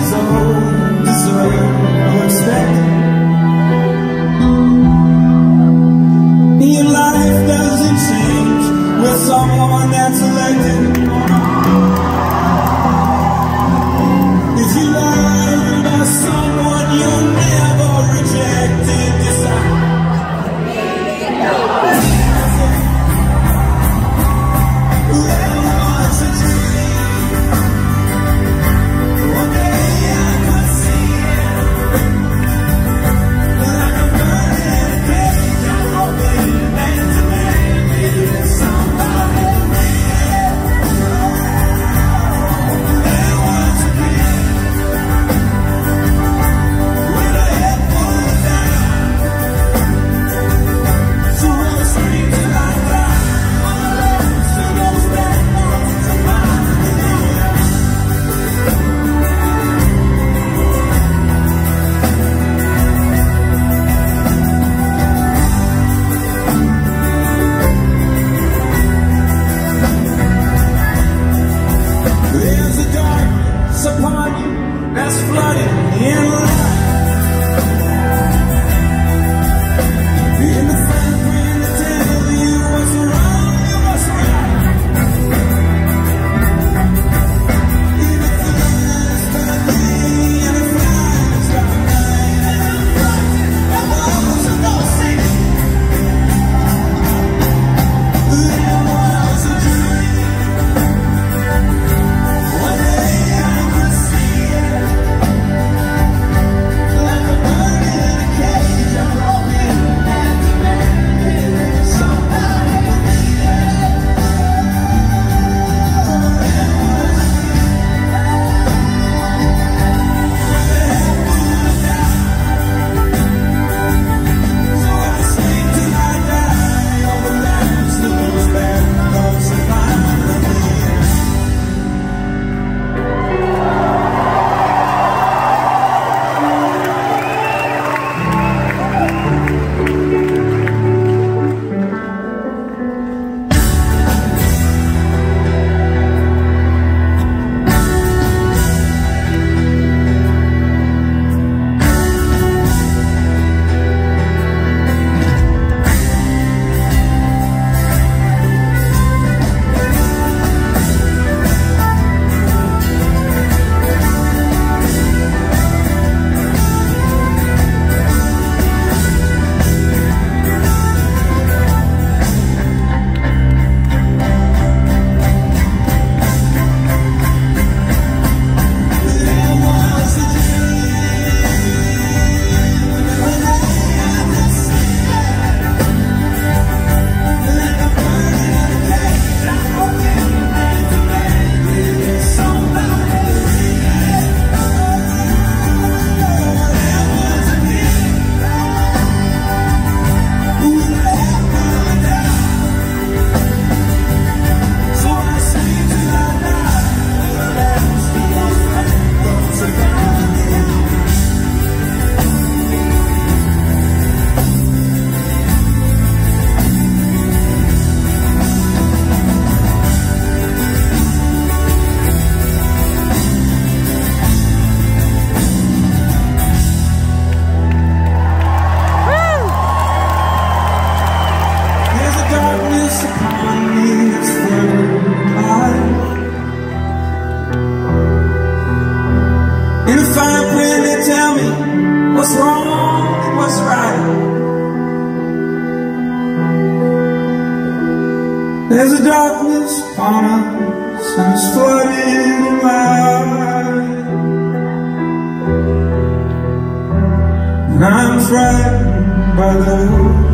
so deserve or expect. Your life doesn't change with someone that's elected. If you learn about someone you'll never rejected, decide. There was a dream. One day I could see it. Like a bird in a cage, I'm hoping man to man, maybe somebody real. There was a kid with a head full of doubt. So I scream till I die. On the left, to those bad thoughts to find the light. There's a darkness upon you that's flooded in light. In the fine print to tell you what's wrong and what's right. In the flames by day and the flames by night. And I'm frightened of those who don't see it. There was a dream. One day I could see it. Like a bird in a cage, I'm hoping man to man, somebody real. There was a so I sleep till I die. All the last of those bad thoughts of mine. There's a darkness upon me that's flooded light. In the fine print they tell me what's wrong and what's right. There's a darkness upon us and it's flooded light. And I'm frightened by the